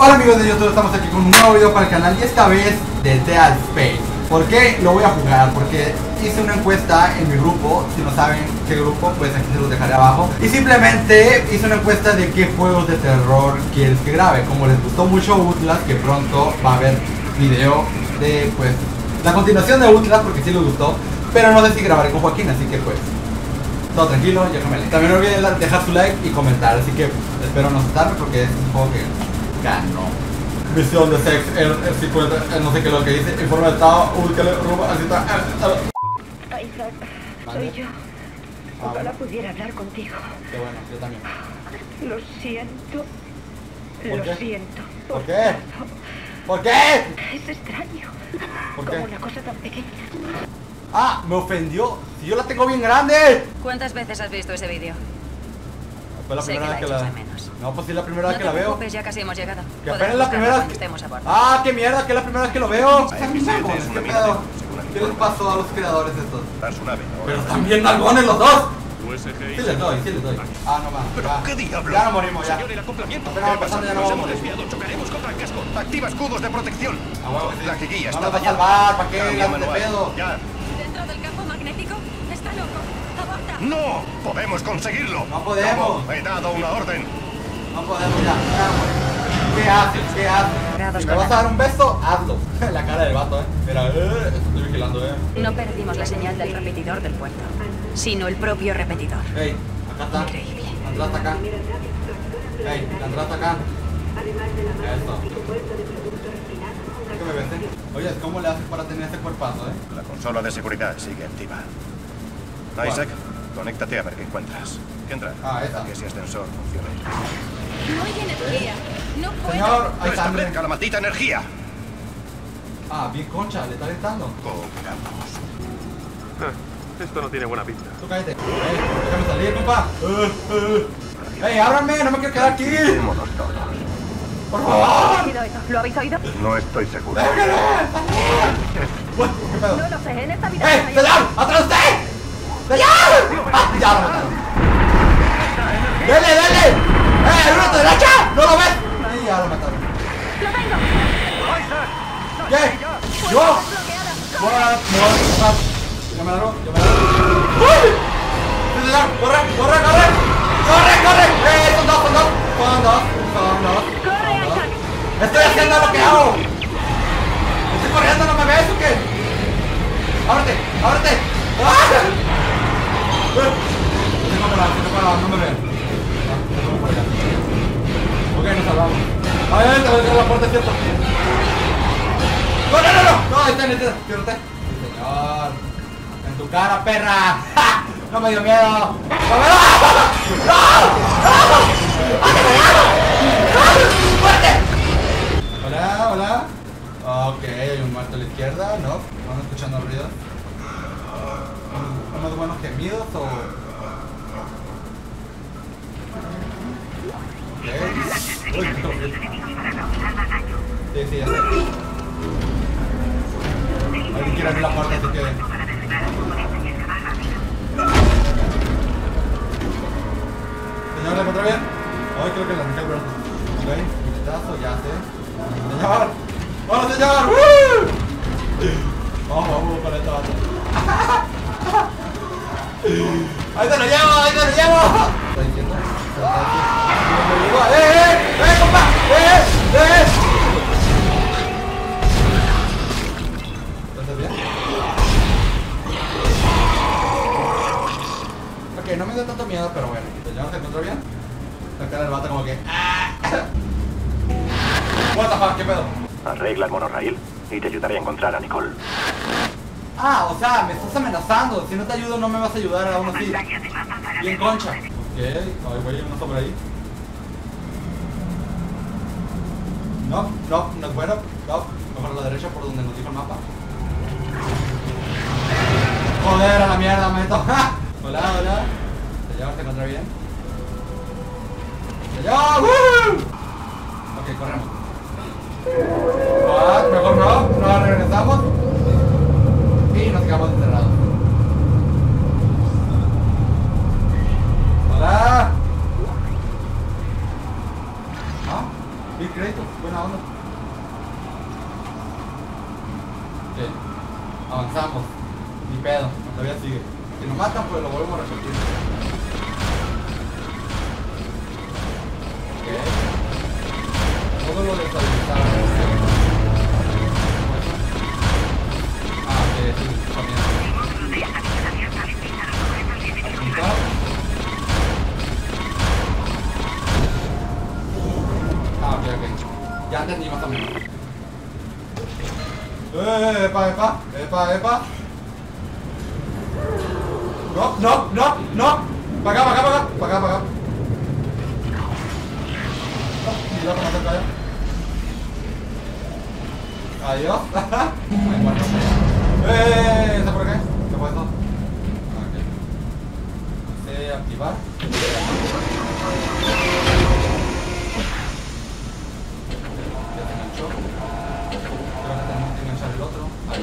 Hola amigos de YouTube, estamos aquí con un nuevo video para el canal y esta vez de Dead Space. ¿Por qué lo voy a jugar? Porque hice una encuesta en mi grupo. Si no saben qué grupo, pues aquí se los dejaré abajo. Y simplemente hice una encuesta de qué juegos de terror quieres que grabe. Como les gustó mucho Outlast, que pronto va a haber video de pues la continuación de Outlast, porque sí les gustó. Pero no sé si grabaré con Joaquín, así que pues todo tranquilo, ya like. También no olviden dejar su like y comentar. Así que espero no asustarme porque es un juego que ganó. Misión de sex, el 50, no sé qué es lo que dice. Informe de estado, búscale, roba, así está. Isaac, soy yo. Ojalá pudiera hablar contigo. Qué bueno, yo también. Lo siento. ¿Por qué? Lo siento. ¿Por qué? ¿Por qué? Es extraño. ¿Por qué? Como una cosa tan pequeña. Ah, me ofendió. Si yo la tengo bien grande. ¿Cuántas veces has visto ese vídeo? Fue la Sé primera vez que echas la... de menos. No, pues sí, la primera vez que la No te veo. preocupes, ya casi hemos llegado. Que Podrás apenas es la primera buscarla vez. cuando estemos a bordo. Ah, qué mierda, que es la primera vez que lo veo. Hay accidentes, ¿Qué una mina pedo? de- según ¿Qué les pasó a los creadores estos? Dar su nave, ¿no? Pero están bien nalgones los dos. USG. Sí les doy, sí les doy. Ah, no más. ¿Pero ya. qué diablos? Ya no morimos, ya. Señor, el acoplamiento. Apenas va ¿Qué pasa? pasando, ya no Nos vamos a hemos morir. desviado. Chocaremos contra el casco. Activa escudos de protección. A huevo que sí. La quilla No está nos va a dañada. salvar, ¿para qué? Cambio Las de manual. pedo. Ya. ¿Dentro del campo magnético? ¡Está loco! ¡Aborta! ¡No! ¡Podemos conseguirlo! No podemos. He dado una orden. No podemos ya. Ya no morimos. ¿Qué haces? ¿Qué haces? Grados Si me con vas a dar un beso, hazlo. La cara del vato, Mira, estoy vigilando, No perdimos la señal del repetidor del puerto, sino el propio repetidor. Ey, acá está. Increíble. András está acá. Ey, András está acá. Eso. ¿Qué me ves, Oye, ¿cómo le haces para tener ese cuerpazo, La consola de seguridad sigue activa. Isaac, conéctate a ver qué encuentras. ¿Qué entra? Ah, esa. Que ese ascensor funcione. No hay energía. No puedo. Señor, hay sangre. Restablezca la maldita energía. Ah, bien concha, le está gritando. Cooperamos. Esto no tiene buena pinta. Tú cállate. Déjame salir, compa. Ey, ábranme, no me quiero quedar aquí. Vámonos todos. Por favor. ¿Lo habéis oído? No estoy seguro. Uy, ¿qué pedo? No lo sé, en esta habitación hay... ¡Señor! ¡Atrás de usted! ¡Señor! ¡Ah! Ya lo mataron. ¡Dele, dele! ¡Uno a tu derecha! ¡No lo ves! Sí, ya lo mataron. ¡Lo tengo! ¿Qué? ¿Yo? Yo me largo, yo me largo. ¡Uy! Sí, señor, corre, corre, corre. ¡Corre, corre! Son dos, son dos. Son dos, son dos. ¡Corre, Isaac! Estoy haciendo lo que hago. Estoy corriendo, ¿no me ves o qué? Ábrete, ábrete. ¡Ah! No me ven. Ok, nos salvamos. A ver, te voy a cerrar la puerta, ¿cierto? No, no, no, no. No, ahí está, ciérrate. Señor. En tu cara, perra. ¡Ja! No me dio miedo. ¡No me da! ¡No! ¡No! ¡Fuerte! Hola, hola. Ok, hay un muerto a la izquierda. No, no escuchando ruidos. ¿Unos buenos gemidos o...? Ok. Uy, esto es... Sí, sí, ya sé. Alguien quiere abrir la puerta, así que... Señor, ¿le encontró bien? Ay, creo que le arranqué el brazo. Ok, puñetazo, ya sé. Señor. ¡Vamos, señor! ¡Woo! Vamos, vamos con esta bata. ¡Ahí te lo llevo! ¡Ahí te lo llevo! ¿Está diciendo? Compa! ¿Estás bien? Ok, no me da tanto miedo, pero bueno. ¿Señor, se encontró bien? La cara del vato como que... What the fuck, ¿qué pedo? Arregla el monorraíl y te ayudaré a encontrar a Nicole. Ah, o sea, me estás amenazando. Si no te ayudo, no me vas a ayudar aún así. Bien concha. Ok, ay, güey, una sobre ahí. No, no, no es bueno. No, mejor a la derecha por donde nos dijo el mapa. Joder, a la mierda, meto. Hola, hola. Señor, ¿se encuentra bien? Señor, ¡woo! Ok, corremos. What? Mejor no, nos regresamos. Y nos quedamos encerrados. Hola. ¿Ah? ¿Y crédito? Buena onda. Ok. Avanzamos. Ni pedo. Todavía sigue. Si nos matan, pues lo volvemos a repetir. Ok. Todo lo deshabilitamos. Ah, ok, sí, también. Apuntar. Ah, ok, ok. Ya entendí más o menos. Epa, epa, epa, epa. No, no, no, no. Para acá, para acá, para acá, para acá, para acá. No, ni loco, no se cae. Adiós. Ay, bueno. ¿Está por acá? ¿Qué fue esto? Ok. Activar. Ya se enganchó. Creo que tenemos que enganchar el otro. Ahí.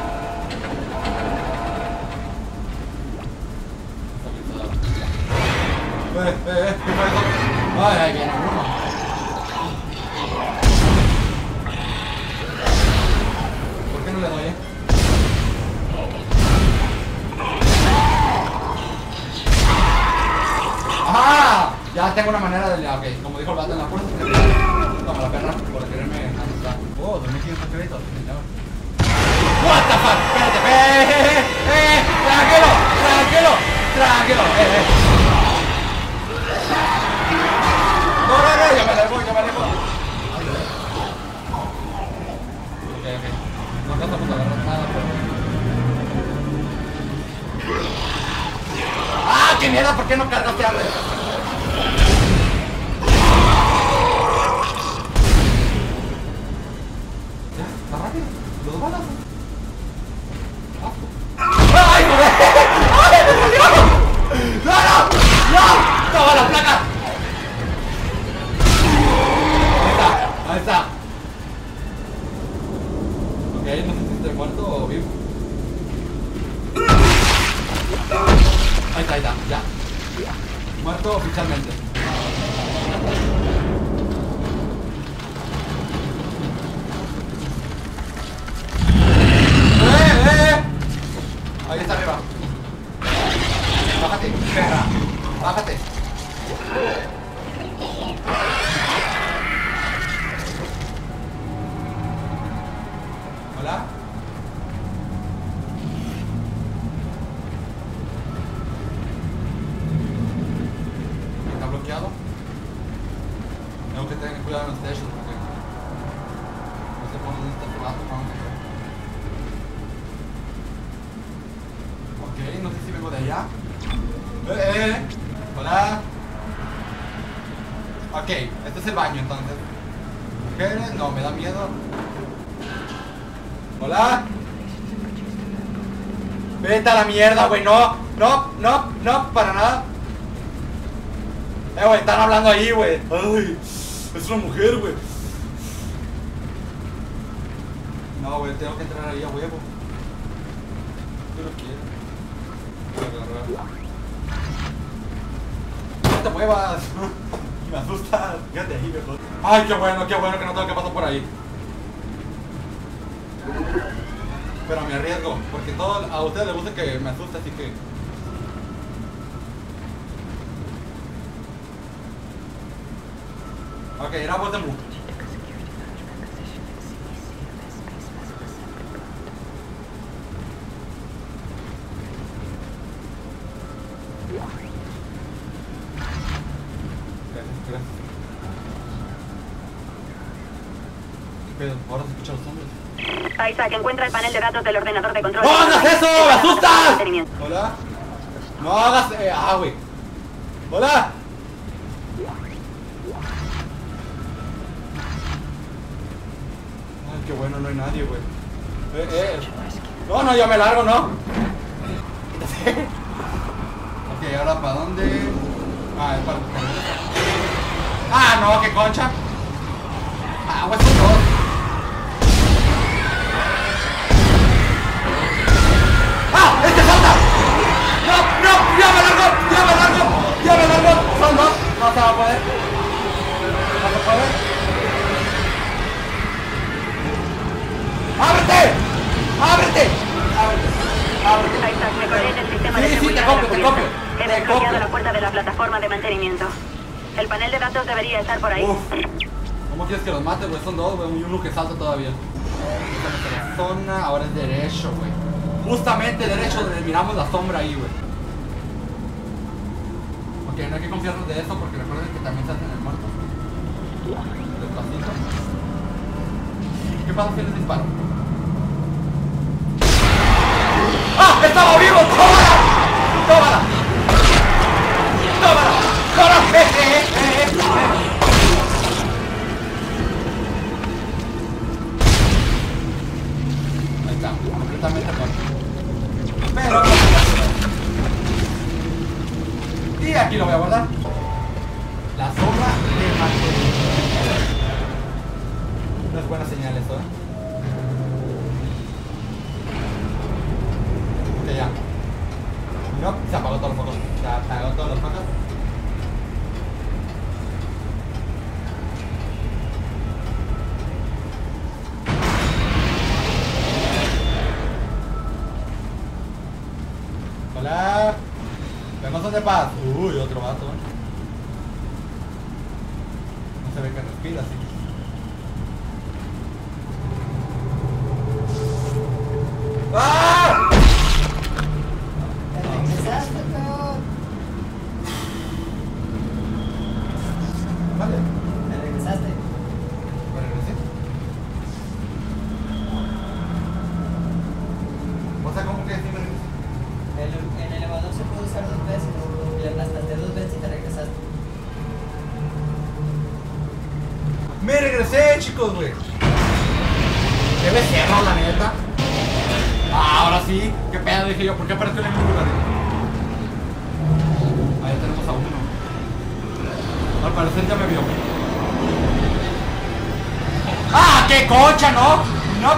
¿Qué fue esto? Ay, ahí viene uno. ¿Por qué no le doy, ¡ajá! Ya tengo una manera de... ok, como dijo el vato en la puerta. Toma la perra por quererme asustar. Oh, 2500 créditos. What the fuck, espérate, tranquilo, tranquilo, tranquilo, No, no, no, ya me alejo, ya me alejo. Ok, ok. No estamos agarrando nada, pero... ¡ah, qué mierda! ¿Por qué no cargaste armas? ¿Ya? ¿Está rápido? ¿Los dos balazos? ¡ay, joder! ¡ay, me salió! ¡no, no! ¡no! ¡toma la placa! Ahí está, ahí está. Ok, no sé si estoy muerto o vivo. Ahí está, ya. Muerto oficialmente. Ahí está arriba. Bájate, perra. Bájate. Hola. Está bloqueado. Tengo que tener cuidado en los techos porque no sé por dónde está tu gato. Ok, no sé si vengo de allá. Hola. Ok, este es el baño entonces. Mujeres, no, me da miedo. Hola. Vete a la mierda, güey, no, no, no, no, para nada. Güey, están hablando ahí, güey. Ay, es una mujer, güey. No, güey, tengo que entrar ahí a huevo. Yo lo quiero. No te muevas. Me asustas. Fíjate ahí mejor. Ay, qué bueno que no tengo que pasar por ahí. Pero me arriesgo, porque a ustedes les gusta que me asuste, así que... ok, era voz de mu. Gracias. Pero ahora se escuchan los hombres. Isaac, encuentra el panel de datos del ordenador de control. ¡No hagas eso! ¡Me asustas! Mantenimiento. Hola. No hagas... güey. Hola. Ay, qué bueno, no hay nadie, güey. No, no, ya me largo, ¿no? Ok, ahora ¿para dónde? Ah, es para... ah, no, qué concha. Ah, güey, son dos. ¡ah! ¡Este salta! ¡no, no! ¡ya me largo! ¡ya me largo! ¡ya me largo! Son dos. No se va a poder. No se puede. te copio. He desbloqueado la puerta de la plataforma de mantenimiento. El panel de datos debería estar por ahí. Uf. ¿Cómo quieres que los mate, güey? Son dos, güey, y uno que salta todavía. La zona, ahora es derecho, güey. Justamente derecho donde miramos la sombra ahí, güey. Ok, no hay que confiarnos de eso porque recuerden que también se hacen el muerto. Despacito. ¿Qué pasa si les disparo? ¡Ah! ¡Estaba vivo! ¡Tómala! ¡Tómala! ¡Tómala! ¡Corre! Ahí está, completamente muerto. Pero... y aquí lo voy a guardar. La sombra de mantenimiento. No es buena señal esto, ¿eh? Ok, ya. No, se apagó todos los focos. Se apagó todos los focos. Hola. Venganzas de paz. Uy, otro vato, ¿eh? No se ve que respira, así. ¡Ah! Vale. ¿Me regresaste? ¿Me regresé? O sea, ¿cómo que sí me regresé? El elevador se puede usar 2 veces. Le aplastaste 2 veces y te regresaste. ¡Me regresé, chicos, güey! Debe ser, ¿no? La neta. Ah, ahora sí. ¿Qué pedo? Dije yo, ¿por qué apareció en el mismo lugar? Ahí tenemos a uno. Al parecer ya me vio. ¡Ah! ¡Qué concha, no! No.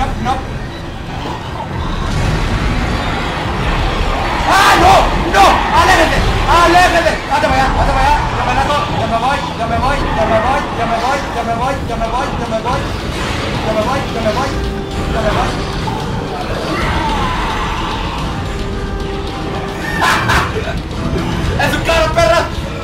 ¡Ah, no! ¡No! ¡Aléjate! ¡Aléjate! ¡Hazte para allá! ¡Ya me voy! ¡Es un carro, perra!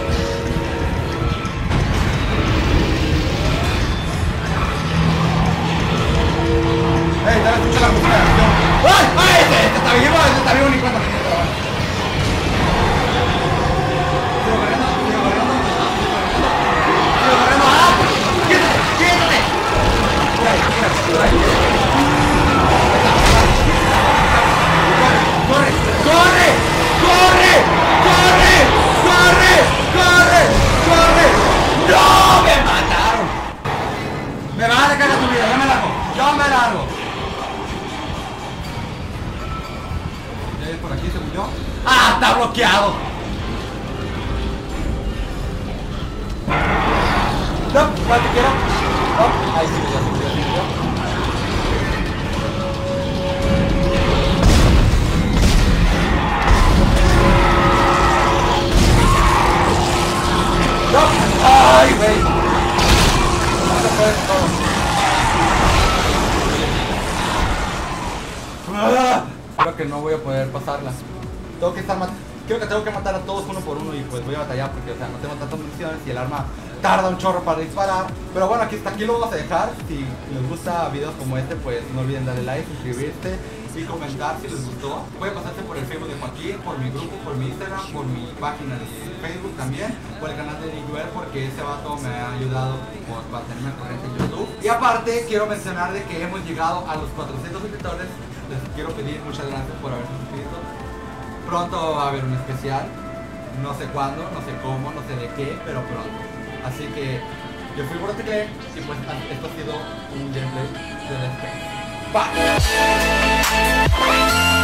¡Ey, dale, escucha la música! ¡Ay! ¡Ay! Este está vivo ni cuenta. Sigo corriendo. ¡Ah! ¡Quítate! ¡Corre! ¡No! ¡Me mataron! Me van a cagar tu vida, yo me largo. Ya es por aquí, según yo. ¡Ah! ¡Está bloqueado! No, ¿cuál te quiero? No, ahí sí me dio. No, ay, güey. No se puede todo. Creo que no voy a poder pasarla. Creo que tengo que matar a todos uno por uno y pues voy a batallar porque, o sea, no tengo tantas municiones y el arma tarda un chorro para disparar. Pero bueno, aquí lo vamos a dejar. Si les gusta videos como este, pues no olviden darle like, suscribirse y comentar si les gustó. Pueden pasarse por el Facebook de Joaquín, por mi grupo, por mi Instagram, por mi página de Facebook también, por el canal de Niguel, porque ese vato me ha ayudado para tenerme al corriente en YouTube. Y aparte, quiero mencionar de que hemos llegado a los 400 suscriptores. Les quiero pedir muchas gracias por haberse suscrito. Pronto va a haber un especial, no sé cuándo, no sé cómo, no sé de qué, pero pronto. Así que yo fui Boroteclé y pues esto ha sido un gameplay de Dead Space. Bye.